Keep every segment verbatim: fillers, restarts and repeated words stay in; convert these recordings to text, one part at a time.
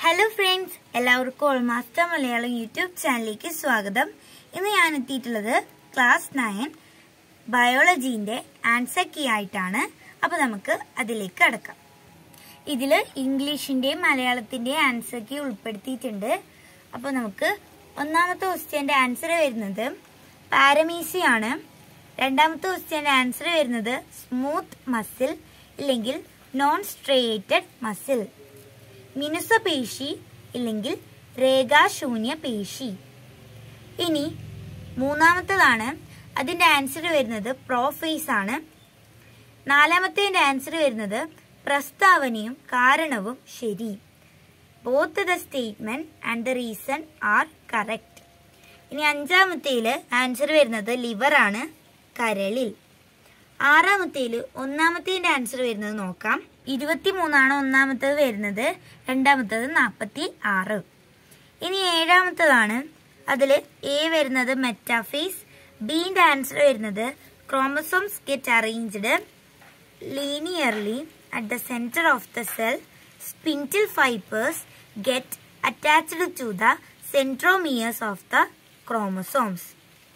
Hello friends, എല്ലാവർക്കും all master Malayalam YouTube ചാനലിലേക്ക് സ്വാഗതം. ഇന്ന് ഞാൻ എത്തിയിട്ടുള്ളത് ക്ലാസ് നയൻ ബയോളജീന്റെ ആൻസർ കീ ആയിട്ടാണ്. അപ്പൊ നമുക്ക് അതിലേക്ക് കടക്കാം. ഇതില് ഇംഗ്ലീഷിന്റെയും മലയാളത്തിന്റെയും ആൻസർ കീ ഉൾപ്പെടുത്തിയിട്ടുണ്ട്. അപ്പൊ നമുക്ക് ഒന്നാമത്തെ ക്വസ്റ്റ്യന്റെ ആൻസർ വരുന്നത് പാരമീസി ആണ്. രണ്ടാമത്തെ ക്വസ്റ്റ്യന്റെ ആൻസർ വരുന്നത് സ്മൂത്ത് മസിൽ ഇല്ലെങ്കിൽ നോൺ സ്ട്രേറ്റഡ് മസിൽ, മിനുസപേശി ഇല്ലെങ്കിൽ രേഖാശൂന്യ പേശി. ഇനി മൂന്നാമത്തേതാണ്, അതിന്റെ ആൻസർ വരുന്നത് പ്രോഫേസ് ആണ്. നാലാമത്തേന്റെ ആൻസർ വരുന്നത് പ്രസ്താവനയും കാരണവും ശരി. Both the statement and the reason are correct. ഇനി അഞ്ചാമത്തേല് ആൻസർ വരുന്നത് ലിവർ ആണ്, കരളിൽ. ആറാമത്തേല് ഒന്നാമത്തേന്റെ ആൻസർ വരുന്നത് നോക്കാം. ഇരുപത്തിമൂന്നാണ് ഒന്നാമത്തേത് വരുന്നത്, രണ്ടാമത്തേത് നാൽപ്പത്തി ആറ്. ഇനി ഏഴാമത്തേതാണ്, അതില് എ വരുന്നത് മെറ്റാഫേസ്, ബിന്റെ ആൻസർ വരുന്നത് chromosomes get arranged linearly at the centre of the cell, spindle fibres get attached to the centromeres of the chromosomes.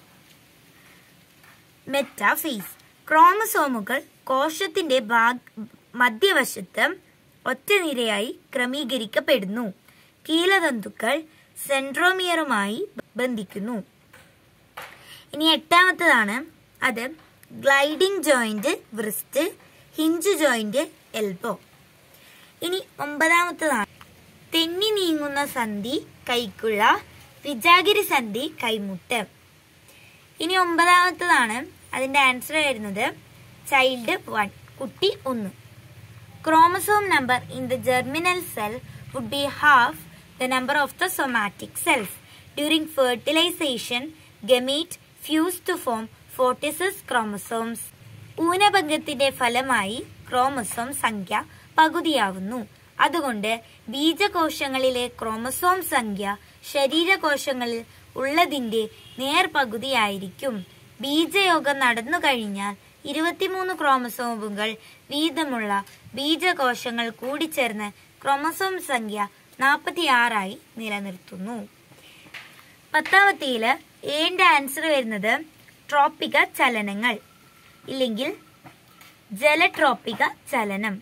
Metaphase, ക്രോമസോമുകൾ കോശത്തിന്റെ മധ്യവശത്ത് ഒറ്റനിരയായി ക്രമീകരിക്കപ്പെടുന്നു. കീലതന്തുക്കൾ സെൻട്രോമിയറുമായി ബന്ധിക്കുന്നു. ഇനി എട്ടാമത്തതാണ്, അത് gliding joint wrist, hinge joint elbow. ഇനി ഒമ്പതാമത്തതാണ്, തെന്നി നീങ്ങുന്ന സന്ധി കൈക്കുഴ, വിജാഗിരി സന്ധി കൈമുട്ട്. ഇനി ഒമ്പതാമത്തതാണ്, അതിന്റെ ആൻസർ വരുന്നത് ചൈൽഡ് വൺ, കുട്ടി ഒന്ന്. Chromosome number in the germinal cell would be half the number of the somatic cells. During fertilisation gamete fuse to form forty six chromosomes. ഊനഭംഗത്തിന്റെ ഫലമായി ക്രോമസോം സംഖ്യ പകുതിയാവുന്നു. അതുകൊണ്ട് ബീജകോശങ്ങളിലെ ക്രോമസോം സംഖ്യ ശരീരകോശങ്ങളിൽ ഉള്ളതിന്റെ നേർപകുതിയായിരിക്കും. ബീജയോഗം നടന്നു കഴിഞ്ഞാൽ ഇരുപത്തിമൂന്ന് ക്രോമസോമുകൾ വീതമുള്ള ബീജകോശങ്ങൾ കൂടിച്ചേർന്ന് ക്രോമസോം സംഖ്യ നാൽപ്പത്തി ആറായി നിലനിർത്തുന്നു. പത്താമത്തേല് എന്റെ ആൻസർ വരുന്നത് ട്രോപ്പിക ചലനങ്ങൾ ഇല്ലെങ്കിൽ ജലട്രോപ്പിക ചലനം.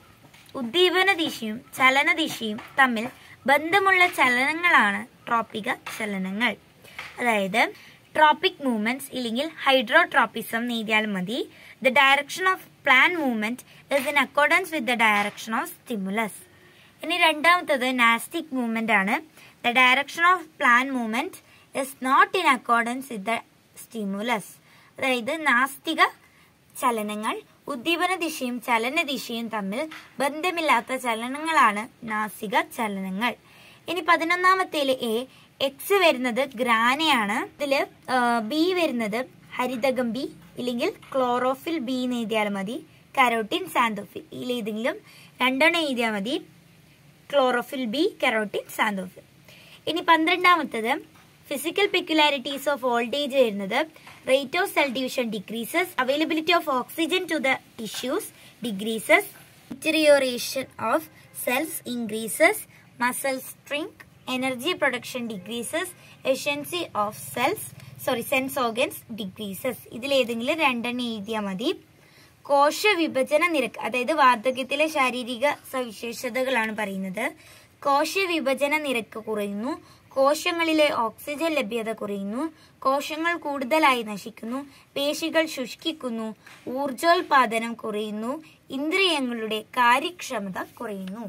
ഉദ്ദീപന ദിശയും ചലനദിശയും തമ്മിൽ ബന്ധമുള്ള ചലനങ്ങളാണ് ട്രോപ്പിക ചലനങ്ങൾ. അതായത് ട്രോപ്പിക് മൂവ്മെന്റ്സ് ഇല്ലെങ്കിൽ ഹൈഡ്രോട്രോപ്പിസം എഴുതിയാൽ മതി. The direction of plant movement is in accordance with the direction of stimulus. ഇനി രണ്ടാമത്തത് നാസ്റ്റിക് മൂവ്മെന്റ് ആണ്. The direction of plant movement is not in accordance with the stimulus. അതായത് നാസ്തിക ചലനങ്ങൾ ഉദ്ദീപന ദിശയും ചലനദിശയും തമ്മിൽ ബന്ധമില്ലാത്ത ചലനങ്ങളാണ് നാസിക ചലനങ്ങൾ. ഇനി പതിനൊന്നാമത്തേല് എ, എക്സ് വരുന്നത് ഗ്രാനയാണ്. ഇതില് ബി വരുന്നത് ഹരിതകം ബി ഇല്ലെങ്കിൽ ക്ലോറോഫിൽ ബി എന്ന് എഴുതിയാൽ മതി. കരോട്ടിൻ സാന്തോഫിൽ ഇതിലേതെങ്കിലും രണ്ടെണ്ണം എഴുതിയാൽ മതി. Chlorophyll B, carotene xanthophyll. ഇനി പന്ത്രണ്ടാമത്തത് physical peculiarities of old age വരുന്നത് rate of cell division decreases, availability of oxygen to the tissues decreases, deterioration of cells increases, muscle strength, energy production decreases, efficiency of cells sorry sense organs decreases. ഇതിലേതെങ്കിലും രണ്ടെണ്ണം എഴുതിയാൽ മതി. കോശ വിഭജന നിരക്ക്, അതായത് വാർദ്ധക്യത്തിലെ ശാരീരിക സവിശേഷതകളാണ് പറയുന്നത്. കോശ വിഭജന നിരക്ക് കുറയുന്നു, കോശങ്ങളിലെ ഓക്സിജൻ ലഭ്യത കുറയുന്നു, കോശങ്ങൾ കൂടുതലായി നശിക്കുന്നു, പേശികൾ ശുഷ്കിക്കുന്നു, ഊർജോൽപാദനം കുറയുന്നു, ഇന്ദ്രിയങ്ങളുടെ കാര്യക്ഷമത കുറയുന്നു.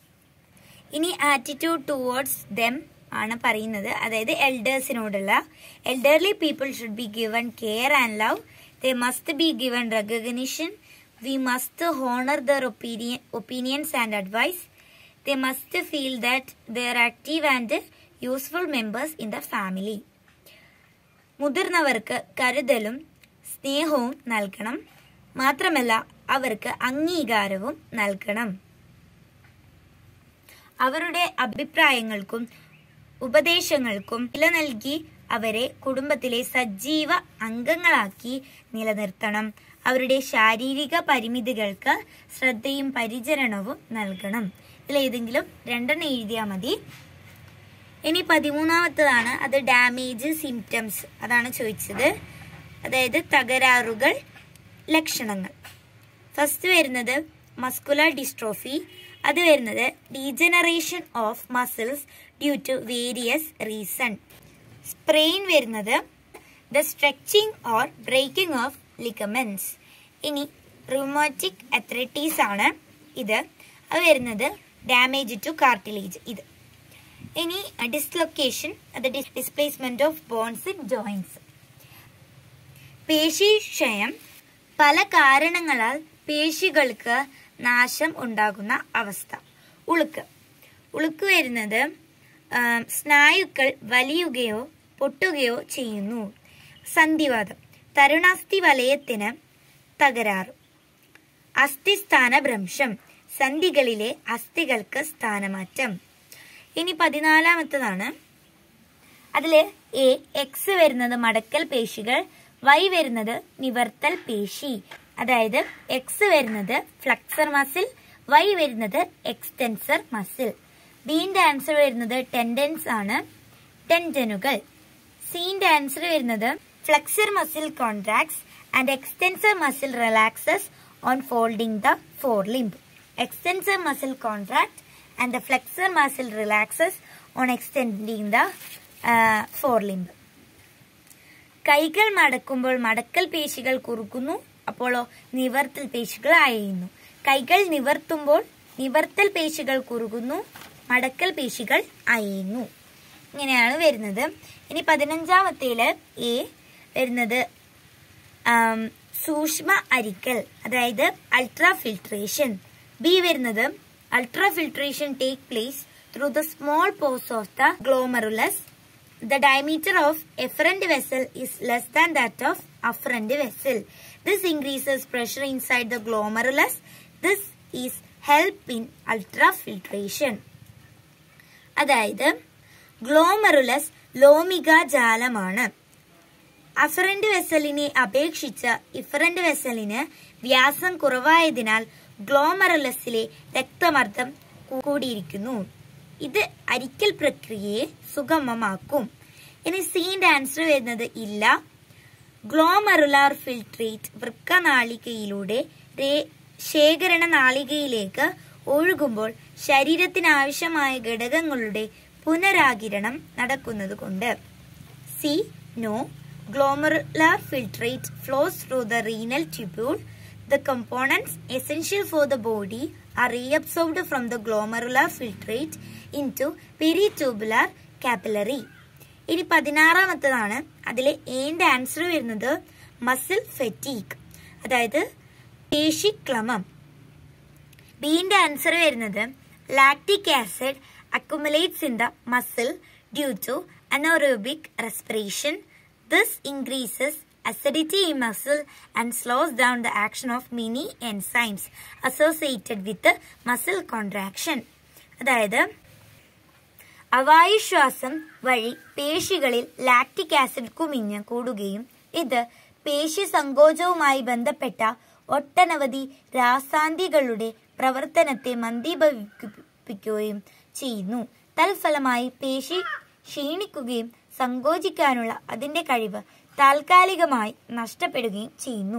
ഇനി ആറ്റിറ്റ്യൂഡ് ടുവേർഡ്സ് ദം ആണ് പറയുന്നത്. അതായത് എൽഡേഴ്സിനോടുള്ള, elderly people should be given care and love, they must be given recognition, we must honour their opinion opinions and advice, they must feel that they are active and useful members in the family. മുതിർന്നവർക്ക് കരുതലും സ്നേഹവും നൽകണം, മാത്രമല്ല അവർക്ക് അംഗീകാരവും നൽകണം. അവരുടെ അഭിപ്രായങ്ങൾക്കും ഉപദേശങ്ങൾക്കും വില നൽകി അവരെ കുടുംബത്തിലെ സജീവ അംഗങ്ങളാക്കി നിലനിർത്തണം. അവരുടെ ശാരീരിക പരിമിതികൾക്ക് ശ്രദ്ധയും പരിചരണവും നൽകണം. ഇതിലേതെങ്കിലും രണ്ടെണ്ണം എഴുതിയാൽ മതി. ഇനി പതിമൂന്നാമത്തതാണ്, അത് ഡാമേജ് സിംറ്റംസ്, അതാണ് ചോദിച്ചത്. അതായത് തകരാറുകൾ, ലക്ഷണങ്ങൾ. ഫസ്റ്റ് വരുന്നത് മസ്കുലർ ഡിസ്ട്രോഫി. അത് വരുന്നത് degeneration of muscles due to various reason. Sprain വരുന്നത് the stretching or breaking of ligaments. ഇനി റൂമാറ്റിക് അത്രൈറ്റിസ് ആണ് ഇത്. അത് വരുന്നത് ഡാമേജ് ടു കാർട്ടിലേജ്. ഇത് ഇനി ഡിസ്ലൊക്കേഷൻ, അത് displacement of bones in joints. പേശീക്ഷയം പല കാരണങ്ങളാൽ പേശികൾക്ക് നാശം ഉണ്ടാകുന്ന അവസ്ഥ. ഉളുക്ക് ഉളുക്ക് വരുന്നത് സ്നായുക്കൾ വലിയുകയോ പൊട്ടുകയോ ചെയ്യുന്നു. സന്ധിവാതം തരുണാസ്ഥി വലയത്തിന് തകരാറ്. അസ്ഥിസ്ഥാന ഭ്രംശം സന്ധികളിലെ അസ്ഥികൾക്ക് സ്ഥാനമാറ്റം. ഇനി പതിനാലാമത്തതാണ്, അതില് എ എക്സ് വരുന്നത് മടക്കൽ പേശികൾ, വൈ വരുന്നത് നിവർത്തൽ പേശി. അതായത് എക്സ് വരുന്നത് ഫ്ലക്സർ മസിൽ, വൈ വരുന്നത് എക്സ്റ്റൻസർ മസിൽ. ബിന്റെ ആൻസർ വരുന്നത് ടെൻഡൻസ് ആണ്, ടെൻഡനുകൾ. സിന്റെ ആൻസർ വരുന്നത് flexor muscle contracts and extensor muscle relaxes on folding the forelimb. Extensor muscle contract and the flexor muscle relaxes on extending the uh, forelimb. കൈകൾ മടക്കുമ്പോൾ മടക്കൽ പേശികൾ കുറുക്കുന്നു, അപ്പോഴോ നിവർത്തൽ പേശികൾ അയയുന്നു. കൈകൾ നിവർത്തുമ്പോൾ നിവർത്തൽ പേശികൾ കുറുകുന്നു, മടക്കൽ പേശികൾ അയയുന്നു. ഇങ്ങനെയാണ് വരുന്നത്. ഇനി പതിനഞ്ചാമത്തേല് എ വരുന്നത് സൂക്ഷ്മ അരിക്കൽ, അതായത് അൾട്രാ ഫിൽട്രേഷൻ. ബി വരുന്നത് ultra filtration take place through the small pores of the glomerulus. The diameter of efferent vessel is less than that of afferent vessel. This increases pressure inside the glomerulus. This is help in ultrafiltration. അതായത് glomerulus ലോമിക ജാലമാണ്. Afferent വെസലിനെ അപേക്ഷിച്ച് efferent വെസലിന് വ്യാസം കുറവായതിനാൽ ഗ്ലോമറുലസിലെ രക്തമർദ്ദം കൂടിയിരിക്കുന്നു. ഇത് അരിക്കൽ പ്രക്രിയയെ സുഗമമാക്കും. ഇനി സിന്റെ ആൻസർ വരുന്നത് ഇല്ല. ഗ്ലോമറുലാർ ഫിൽട്രേറ്റ് വൃക്കനാളികയിലൂടെ ശേഖരണ നാളികയിലേക്ക് ഒഴുകുമ്പോൾ ശരീരത്തിന് ആവശ്യമായ ഘടകങ്ങളുടെ പുനരാകിരണം നടക്കുന്നത് കൊണ്ട്. C no. Glomerular filtrate flows through the renal tubule. The components essential for the body are reabsorbed from the glomerular filtrate into peritubular capillary. ഇനി പതിനാറാമത്തതാണ്, അതിലെ എന്റെ ആൻസർ വരുന്നത് മസിൽ ഫെറ്റീഗ്, അതായത് പേശിക്ലമം. ബിന്റെ ആൻസർ വരുന്നത് lactic acid accumulates in the muscle due to anaerobic respiration. This increases acidity in muscle and slows down the action of many enzymes associated with the muscle contraction. അതായത് അവായുശ്വാസം വഴി പേശികളിൽ lactic acid കുമിഞ്ഞ് കൂടുകയും ഇത് പേശി സങ്കോചവുമായി ബന്ധപ്പെട്ട ഒട്ടനവധി രാസാന്തികളുടെ പ്രവർത്തനത്തെ മന്ദീഭവിപ്പിക്കുകയും ചെയ്യുന്നു. തൽഫലമായി പേശി ക്ഷീണിക്കുകയും സങ്കോചിക്കാനുള്ള അതിന്റെ കഴിവ് താൽക്കാലികമായി നഷ്ടപ്പെടുകയും ചെയ്യുന്നു.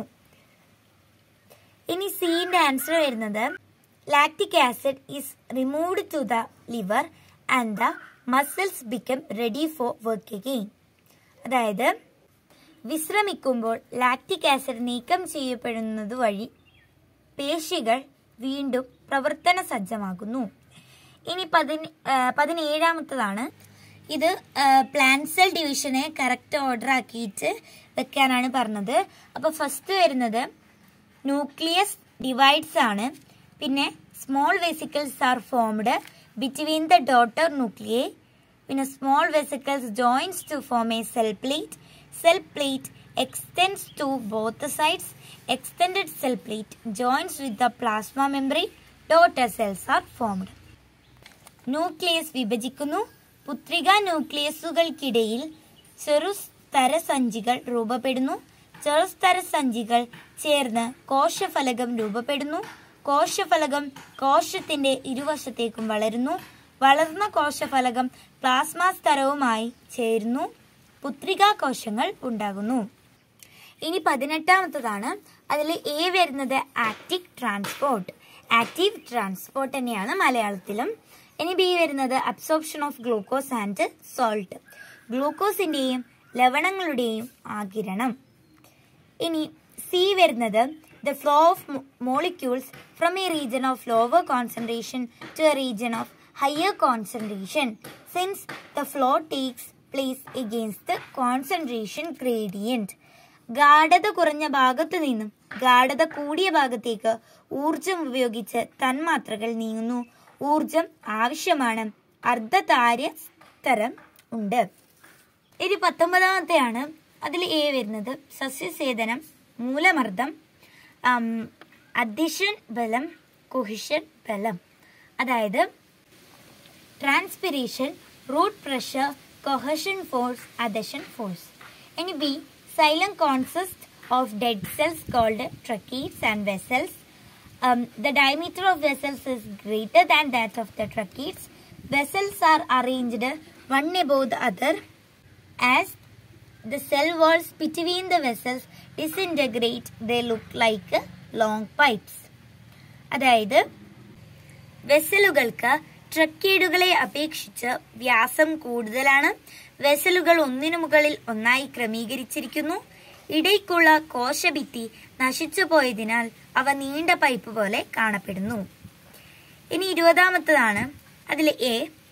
ഇനി സിന്റെ ആൻസർ വരുന്നത് lactic acid is removed to the liver and the muscles become ready for work again. അതായത് വിശ്രമിക്കുമ്പോൾ ലാക്റ്റിക് ആസിഡ് നീക്കം ചെയ്യപ്പെടുന്നത് വഴി പേശികൾ വീണ്ടും പ്രവർത്തന സജ്ജമാകുന്നു. ഇനി പതിന പതിനേഴാമത്തതാണ്, ഇത് പ്ലാന്റ് സെൽ ഡിവിഷനെ കറക്റ്റ് ഓർഡർ ആക്കിയിട്ട് വെക്കാനാണ് പറഞ്ഞത്. അപ്പോൾ ഫസ്റ്റ് വരുന്നത് ന്യൂക്ലിയസ് ഡിവൈഡ്സ് ആണ്. പിന്നെ small vesicles are formed between the daughter nuclei. പിന്നെ small vesicles joins to form a cell plate. Cell plate extends to both sides. Extended cell plate joins with the plasma membrane. Daughter cells are formed. Nucleus വിഭജിക്കുന്നു. പുത്രിക ന്യൂക്ലിയസുകൾക്കിടയിൽ ചെറുസ്തരസഞ്ചികൾ രൂപപ്പെടുന്നു. ചെറുസ്തരസഞ്ചികൾ ചേർന്ന് കോശഫലകം രൂപപ്പെടുന്നു. കോശഫലകം കോശത്തിന്റെ ഇരുവശത്തേക്കും വളരുന്നു. വളർന്ന കോശഫലകം plasma സ്തരവുമായി ചേരുന്നു. പുത്രികാ കോശങ്ങൾ ഉണ്ടാകുന്നു. ഇനി പതിനെട്ടാമത്തതാണ്. അതിൽ എ വരുന്നത് ആക്റ്റീവ് ട്രാൻസ്പോർട്ട്. ആക്റ്റീവ് ട്രാൻസ്പോർട്ട് തന്നെയാണ് മലയാളത്തിലും. ഇനി ബി വരുന്നത് absorption of glucose and salt. ഗ്ലൂക്കോസിന്റെയും ലവണങ്ങളുടെയും ആഗിരണം. ഇനി സി വരുന്നത് the flow of molecules from a region of lower concentration to a region of higher concentration since the flow takes place against the concentration gradient. ഗാഢത കുറഞ്ഞ ഭാഗത്തു നിന്നും ഗാഢത കൂടിയ ഭാഗത്തേക്ക് ഊർജം ഉപയോഗിച്ച് തന്മാത്രകൾ നീങ്ങുന്നു. ഊർജം ആവശ്യമാണ്. അർദ്ധതാര്യ സ്തരം ഉണ്ട്. ഇനി പത്തൊമ്പതാമത്തെയാണ്. അതിൽ എ വരുന്നത് സസ്യസേചനം, മൂലമർദ്ദം, അധിഷൻ ബലം, കൊഹിഷൻ ബലം. അതായത് transpiration, root pressure, cohesion force, adhesion force. ഇനി B xylem consists of dead cells called tracheids and vessels. Um, the diameter of vessels is greater than that of the tracheids. Vessels are arranged one above the other. As the cell walls between the vessels disintegrate, they look like long pipes. അതായത് വെസലുകൾക്ക് ട്രക്കീഡുകളെ അപേക്ഷിച്ച് വ്യാസം കൂടുതലാണ്. വെസലുകൾ ഒന്നിനു മുകളിൽ ഒന്നായി ക്രമീകരിച്ചിരിക്കുന്നു. ഇടയ്ക്കുള്ള കോശഭിത്തി നശിച്ചു പോയതിനാൽ അവ നീണ്ട പൈപ്പ് പോലെ കാണപ്പെടുന്നു. ഇനി ഇരുപതാമത്തതാണ്. അതിൽ എ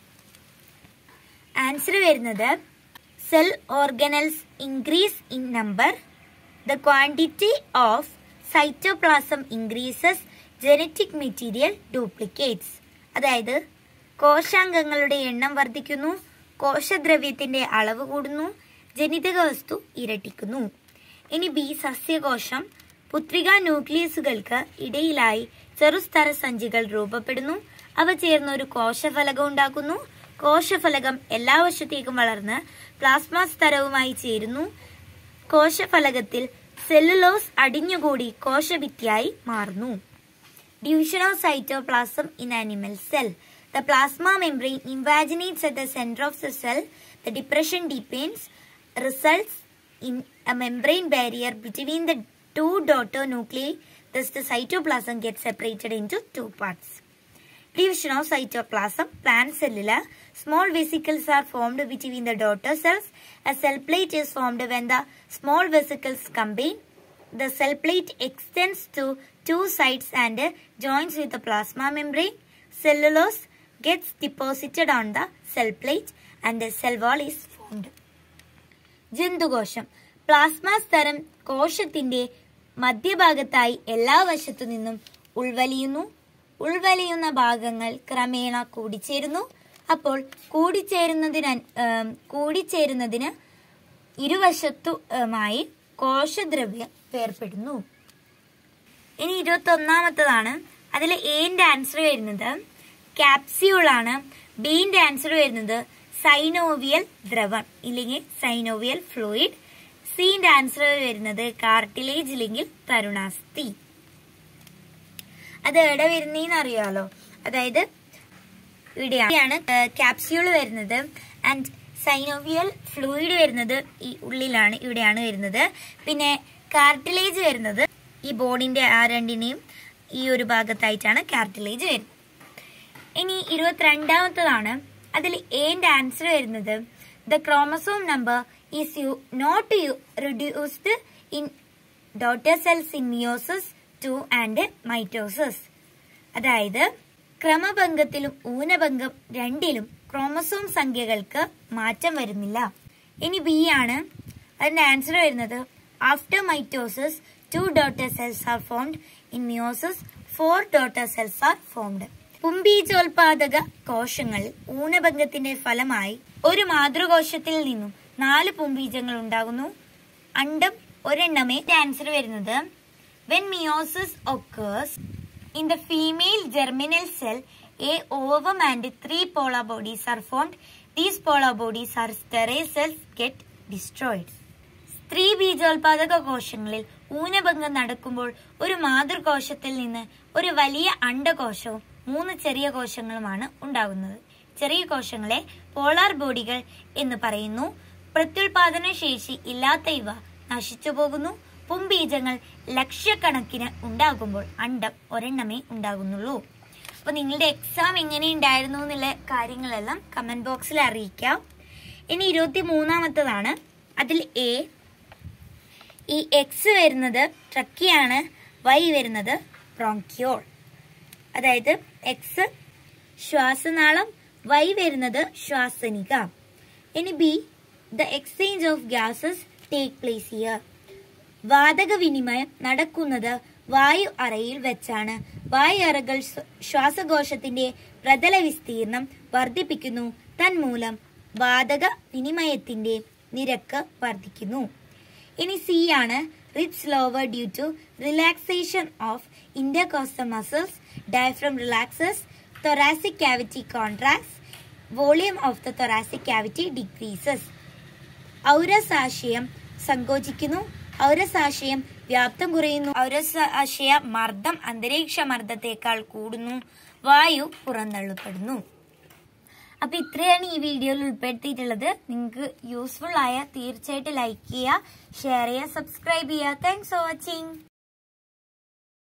ആൻസർ വരുന്നത് cell organelles increase in number. The quantity of cytoplasm increases, genetic material duplicates. അതായത് കോശാംഗങ്ങളുടെ എണ്ണം വർദ്ധിക്കുന്നു, കോശദ്രവ്യത്തിന്റെ അളവ് കൂടുന്നു, ജനിതക വസ്തു ഇരട്ടിക്കുന്നു. ഇനി ബി സസ്യകോശം. പുത്രികാ ന്യൂക്ലിയസുകൾക്ക് ഇടയിലായി ചെറുസ്തര സഞ്ചികൾ രൂപപ്പെടുന്നു. അവ ചേർന്ന് ഒരു കോശഫലകം ഉണ്ടാക്കുന്നു. കോശഫലകം എല്ലാ വശത്തേക്കും വളർന്ന് പ്ലാസ്മ സ്തരവുമായി ചേരുന്നു. കോശഫലകത്തിൽ സെല്ലുലോസ് അടിഞ്ഞുകൂടി കോശഭിത്തിയായി മാറുന്നു. Division of cytoplasm in animal cell. The plasma membrane invaginates at the center of the cell. The depression deepens, results in a membrane barrier between the two daughter nuclei. Thus, the cytoplasm gets separated into two parts. Division of cytoplasm. Plant cellular. Small vesicles are formed between the daughter cells. A cell plate is formed when the small vesicles combine. The cell plate extends to two sides and joins with the plasma membrane. Cellulose gets deposited on the cell plate and the cell wall is formed. ജന്തുകോശം. Plasma സ്തരം കോശത്തിന്റെ മധ്യഭാഗത്തായി എല്ലാ വശത്തു നിന്നും ഉൾവലിയുന്നു. ഉൾവലിയുന്ന ഭാഗങ്ങൾ ക്രമേണ കൂടിച്ചേരുന്നു. അപ്പോൾ കൂടിച്ചേരുന്നതിന് കൂടിച്ചേരുന്നതിന് ഇരുവശത്തുമായി കോശദ്രവ്യം വേർപ്പെടുന്നു. ഇനി ഇരുപത്തി ഒന്നാമത്തതാണ്. അതിൽ എന്റെ ആൻസർ വരുന്നത് ക്യാപ്സ്യൂൾ ആണ്. ബിന്റെ ആൻസർ വരുന്നത് സൈനോവിയൽ ദ്രവം ഇല്ലെങ്കിൽ സൈനോവിയൽ ഫ്ലൂയിഡ്. സിന്റെ ആൻസർ വരുന്നത് കാർട്ടിലേജ് ഇല്ലെങ്കിൽ തരുണാസ്ഥി. അത് എവിടെ വരുന്നേന്ന് അറിയാലോ. അതായത് ഇവിടെയാണ് ക്യാപ്സ്യൂൾ വരുന്നത്. ആൻഡ് സൈനോവിയൽ ഫ്ലൂയിഡ് വരുന്നത് ഈ ഉള്ളിലാണ്, ഇവിടെയാണ് വരുന്നത്. പിന്നെ കാർട്ടിലേജ് വരുന്നത് ഈ ബോഡിന്റെ ആ രണ്ടിനെയും ഈ ഒരു ഭാഗത്തായിട്ടാണ് കാർട്ടിലേജ് വരുന്നത്. ഇനി ഇരുപത്തിരണ്ടാമത്തതാണ്. അതിൽ എന്റെ ആൻസർ വരുന്നത് the chromosome number is uh not uh reduced in daughter cells in meiosis too and mitosis. അതായത് ക്രമഭംഗത്തിലും ഊനഭംഗം രണ്ടിലും ക്രോമസോം സംഖ്യകൾക്ക് മാറ്റം വരുന്നില്ല. ഇനി ബി ആണ്. അതിന്റെ ആൻസർ വരുന്നത് after mitosis two daughter cells are formed. In meiosis four daughter cells are formed. പുംബീജോൽപാദക കോശങ്ങളിൽ ഊനഭംഗത്തിന്റെ ഫലമായി ഒരു മാതൃകോശത്തിൽ നിന്നും നാല് പുംബീജങ്ങൾ ഉണ്ടാകുന്നു. അണ്ടം ഒരെണ്ണമേ. ആൻസർ വരുന്നത് when meiosis occurs in the female germinal cell, a ovum and three polar bodies are formed. These polar bodies are sterile cells get destroyed. സ്ത്രീ ബീജോൽപാദക കോശങ്ങളിൽ ഊനഭംഗം നടക്കുമ്പോൾ ഒരു മാതൃകോശത്തിൽ നിന്ന് ഒരു വലിയ അണ്ഡകോശവും മൂന്ന് ചെറിയ കോശങ്ങളുമാണ് ഉണ്ടാകുന്നത്. ചെറിയ കോശങ്ങളെ പോളാർ ബോഡികൾ എന്ന് പറയുന്നു. പ്രത്യുൽപാദന ശേഷി ഇല്ലാത്ത ഇവ നശിച്ചു പോകുന്നു. പുംബീജങ്ങൾ ലക്ഷക്കണക്കിന് ഉണ്ടാകുമ്പോൾ അണ്ഡം ഒരെണ്ണമേ ഉണ്ടാകുന്നുള്ളൂ. അപ്പൊ നിങ്ങളുടെ എക്സാം എങ്ങനെ ഉണ്ടായിരുന്നു എന്നുള്ള കാര്യങ്ങളെല്ലാം കമന്റ് ബോക്സിൽ അറിയിക്കാം. ഇനി ഇരുപത്തി മൂന്നാമത്തതാണ്. അതിൽ എ, ഈ എക്സ് വരുന്നത് ട്രക്കിയാണ്, വൈ വരുന്നത് ബ്രോങ്കിയോൾ. അതായത് എക്സ് ശ്വാസനാളം, വൈ വരുന്നത് ശ്വാസനിക. ഇനി B, the exchange of gases take place here. വാതക വിനിമയം നടക്കുന്നത് വായു അറയിൽ വെച്ചാണ്. വായു അറകൾ ശ്വാസകോശത്തിന്റെ പ്രതല വിസ്തീർണം വർദ്ധിപ്പിക്കുന്നു. തന്മൂലം വാതക വിനിമയത്തിന്റെ നിരക്ക് വർദ്ധിക്കുന്നു. ഇനി സി ആണ്. Ribs lower due to relaxation of intercostal muscles. Diaphragm relaxes. thoracic cavity contracts. Volume of the thoracic cavity decreases. ഔരസാശയം സങ്കോചിക്കുന്നു. ഔരസാശയം വ്യാപ്തം കുറയുന്നു. ഔരസാശയ മർദ്ദം അന്തരീക്ഷ മർദ്ദത്തെക്കാൾ കൂടുന്നു. വായു പുറന്തള്ളപ്പെടുന്നു. അപ്പൊ ഇത്രയാണ് ഈ വീഡിയോയിൽ ഉൾപ്പെടുത്തിയിട്ടുള്ളത്. നിങ്ങൾക്ക് യൂസ്ഫുൾ ആയ തീർച്ചയായിട്ടും ലൈക്ക് ചെയ്യുക, ഷെയർ ചെയ്യുക, സബ്സ്ക്രൈബ് ചെയ്യുക. Thanks for watching.